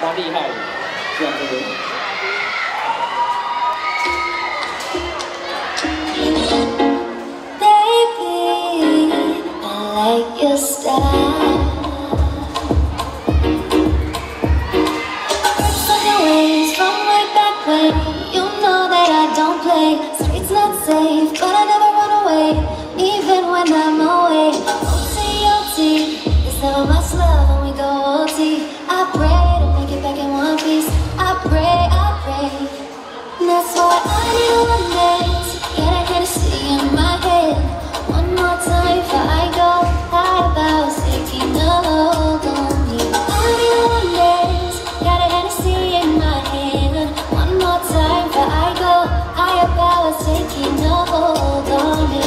蛮厉害的，这样这个。 Baby, I like your style. Ways from way back when you know that I don't play. Streets not safe, but I never run away, even when I'm away. OT, there's so much love when we go OT. I pray to make it back in one piece. I pray. And that's why I need one dance. Get a Hennessy in my head. One more time before I go. High about taking a hold on you. I need one dance. Got a Hennessy in my hand. One more time before I go. Higher powers taking a hold on me.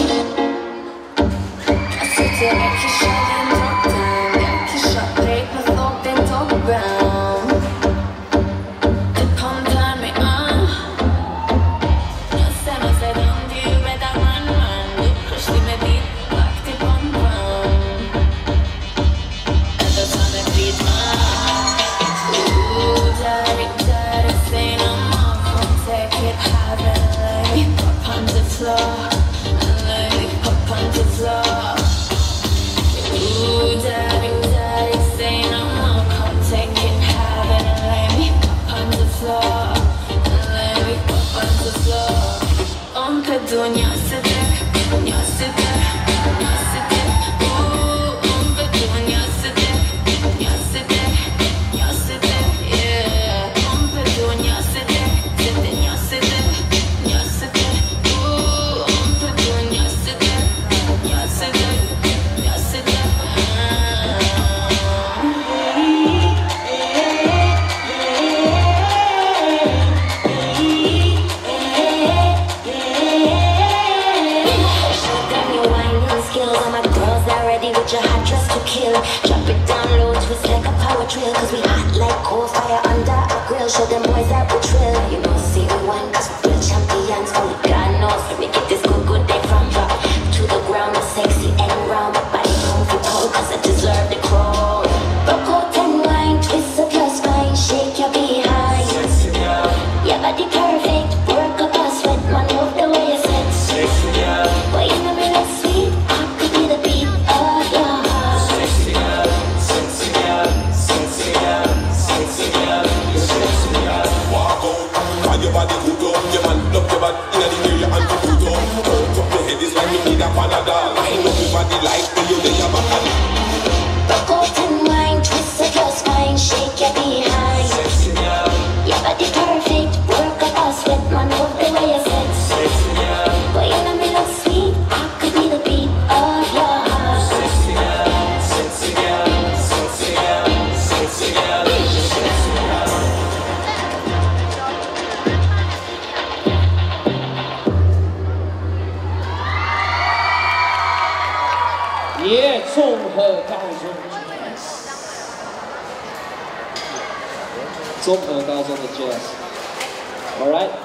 Jag sitter och kissar den droppen. Jag kissar break med foten tog brown. Det pondar mig an. Jag ser mig sedan du räddar man. Du pushar med ditt back till pondran. Ända som en frid man. Daddy, say no more. Come take it, have it, let me pop on the floor. Let me pop on the floor. Daddy, say no more. Come take it, have it, let me pop on the floor. Let me pop on the floor. On peut donner ce deck, ce deck. On peut donner ce deck, ce deck, yeah. On peut donner ce deck, ce deck. On peut donner ce deck, ce deck. With your hot dress to kill. Drop it down low, twist like a power drill. Cause we hot like coal fire under a grill. Show them boys that we trill. You know, see we won cause we real champions. Only God knows when we get this good day from drop to the ground. It's sexy and round. My body comfy cold cause I deserve the crown. Rock out and wine, twist up your spine. Shake your behind. Sexy girl. Your body perfect. Work up a sweat, man, move the way you sweat. Sexy girl. Boy, you know me that's sweet. I could be the beat. Your body good up, your man love your body in the area and the good up. Turn up the head is like you need a Panadol. I love your body like when you lay your back on. Rock out and wine, twist up your spine, shake your behind. Sexy girl. Your body perfect, work up a sweat, man, love the way you set. Sexy girl. Boy, you know me look sweet, I could be the beat of your heart. Sexy girl, sexy girl, sexy girl, sexy girl, sexy girl. 耶，综合高中 Jazz，综合高中的 Jazz，All right。